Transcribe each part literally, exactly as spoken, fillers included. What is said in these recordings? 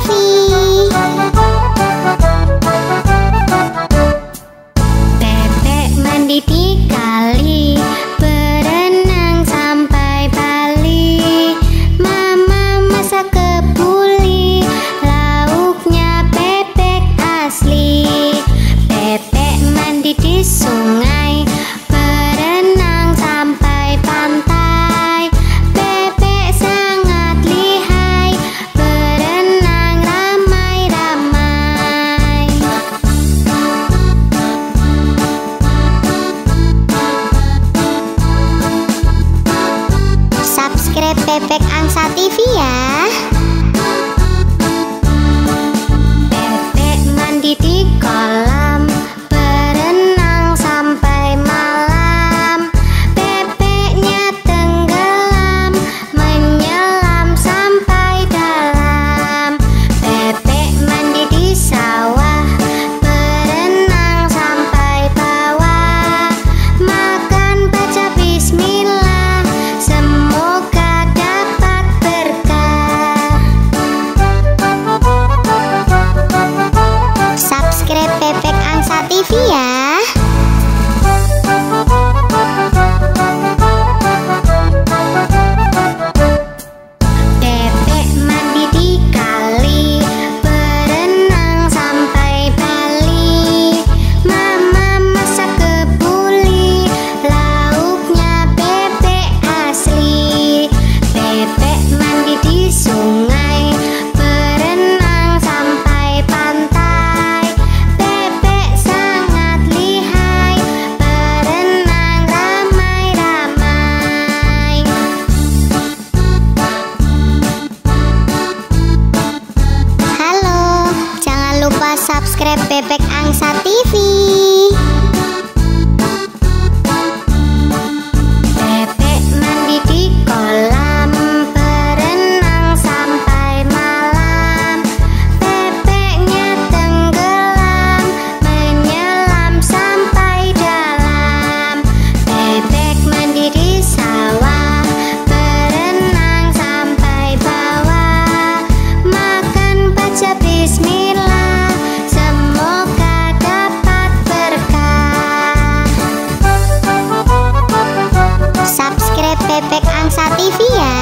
V. Bebek mandi di kali, berenang sampai Bali. Mama masak kebuli, lauknya bebek asli. Bebek mandi di sungai, berenang sampai pantai. Bebek sangat lihai, berenang ramai-ramai. Subscribe Bebek Angsa T V ya. Bebek mandi di kolam, berenang sampai malam. Bebeknya tenggelam, menyelam sampai dalam. Bebek mandi di sawah, berenang sampai bawah. Makan baca bismillah, semoga dapat berkah. Subscribe Bebek Angsa T V ya. Bebek mandi di kali, berenang sampai Bali. Mama masak kebuli, lauknya bebek asli. Bebek mandi di sungai, berenang sampai pantai. Bebek sangat lihai, berenang ramai-ramai. Halo, jangan lupa subscribe Bebek Angsa T V. Bebek mandi di kolam, berenang sampai malam. Bebeknya tenggelam, menyelam sampai dalam. Bebek mandi di sawah, berenang sampai bawah. Makan baca bismillah, semoga dapat berkah. Subscribe Bebek Angsa T V ya.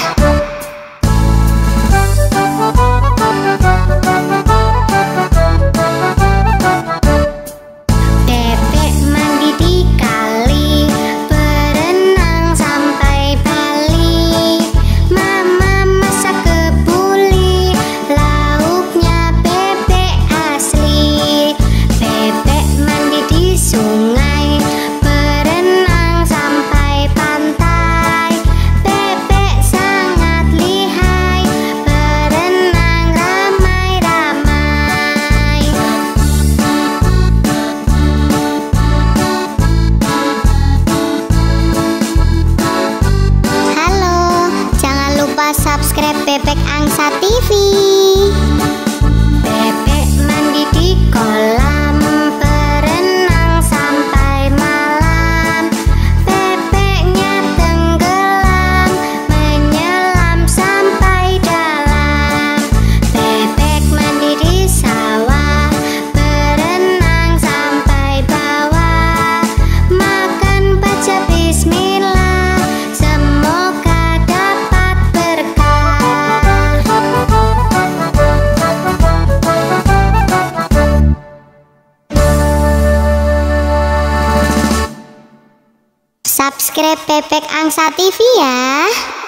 Bebek mandi di kali, berenang sampai Bali. Mama masak kebuli, lauknya bebek asli. Bebek mandi di sungai, berenang sampai pantai. Bebek sangat lihai, berenang ramai-ramai. Halo, jangan lupa subscribe Bebek Angsa T V. Bebek mandi di kolam, berenang sampai malam. Bebeknya tenggelam, menyelam sampai dalam. Bebek mandi di sawah, berenang sampai bawah. Makan baca bismillah, semoga dapat berkah. Subscribe Bebek Angsa T V ya.